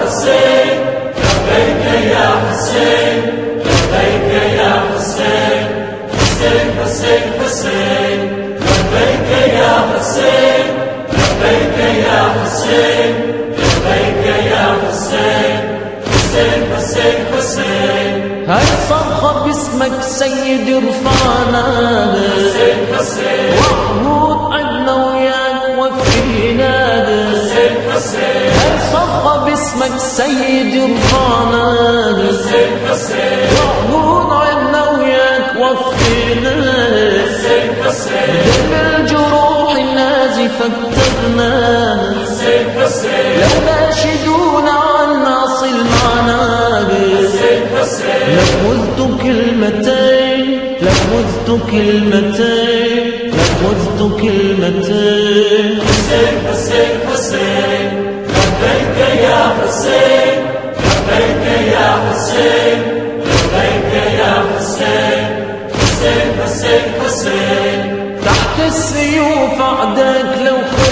حسين لبيك يا حسين لبيك يا حسين حسين حسين حسين لبيك يا حسين لبيك يا حسين لبيك يا حسين حسين حسين حسين هاي صرخة باسمك سيد رفعنا حسين حسين وعهود عدنا وياك وفينا حسين حسين هاي صرخة باسمك سيد رفعنا حسين حسين وعهود عدنا وياك وفينا حسين حسين دم الجروح النازفة كتبنا حسين حسين لو ناشدونا عنا صل معنا حسين حسين لفظت كلمتين لفظت كلمتين لفظت كلمتين حسين حسين حسين لبيك يا حسين لبيك يا حسين لبيك يا حسين حسين حسين حسين تحت السيوف عداك لو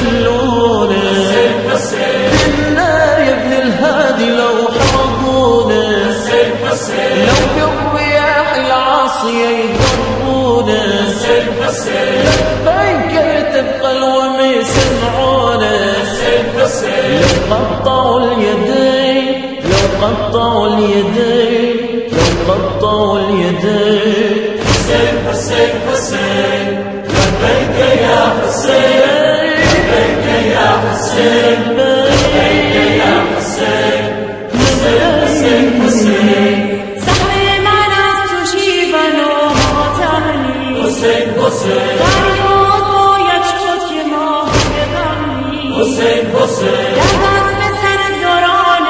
خلونا حسين حسين بالنار يا ابن الهادي لو حرقونا حسين حسين لو بالرياح العاصية يضربونا حسين حسين لبيك تبقى الوم يسمعونا حسين حسين لو قطعوا اليدين لو قطعوا اليدين لو قطعوا اليدين حسين حسين حسين لبيك يا حسين لبيك يا حسين لبيك يا حسين حسين حسين حسين سهم من از تو شیون و ماتمی حسین حسین فریاد باید شد که ما ببریم حسین حسین دست به سر دوران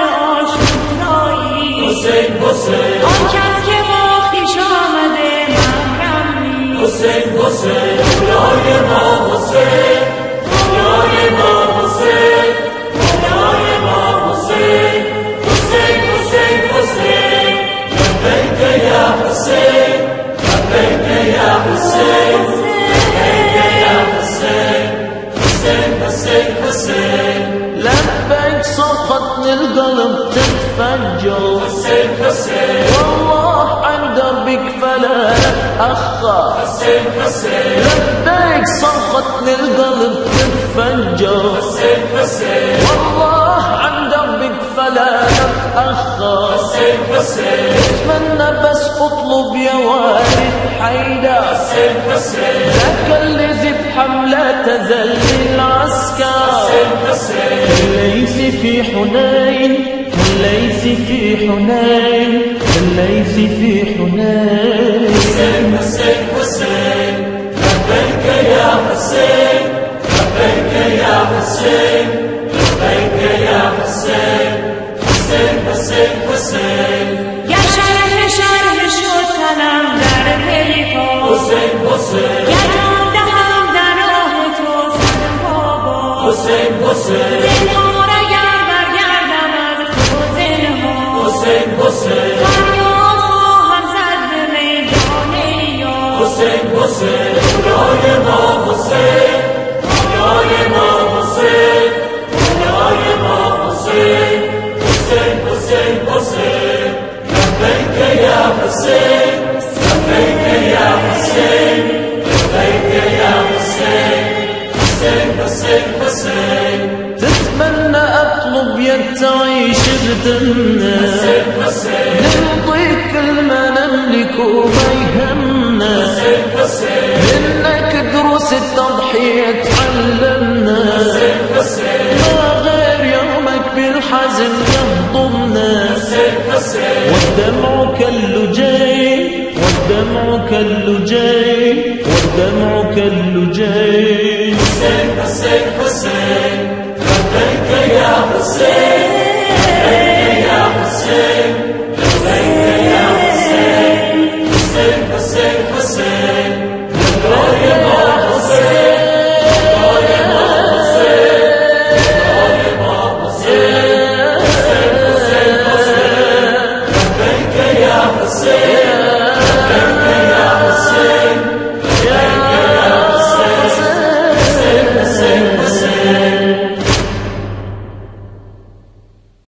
آشورایی حسین حسین آن کس که با خویش آمده محرمی حسین حسین خدای ما حسین خدای ما حسین خدای ما حسین حسین حسین حسین لبیک یا حسین لبیک یا حسین لبیک یا حسین حسین حسین حسين لبيك صرختني القلب تتفجر حسين حسين والله عن دربك فلا أخر حسين حسين لبيك صرختني القلب تتفجر حسين حسين والله عن دربك فلا أتأخر حسين حسين اتمنى بس اطلب يا وارث حيدر حسين حسين ذاك الذي بحملة تزل العسكر حسين حسين الليث في حنين الليث في حنين الليث في حنين حسين حسين حسين لبيك يا حسين لبيك يا حسين لبيك يا حسين حسين حسين حسين یا شرح شد تنم در پیکار حسین حسین یا جان دهم در راه تو صد بابا حسین حسین زنهار اگر برگردم از تو زنهار حسین حسین فریاد خواهم زد به میدان یار حسین حسین خدای ما حسین خدای ما حسین خدای ما حسین حسین حسین حسین لبیک یا حسین لبیک یا حسین لبیک یا حسین حسین حسین حسین تتمنى اطلب يا تعيش بدنا حسين حسين نمضي كل ما نملك وما يهمنا حسين حسين منك دروس التضحية تعلمنا حسين حسين ما غير يومك بالحزن يهضمنا حسين حسين والدمع كاللجين والدمع كاللجين والدمع كاللجين حسين حسين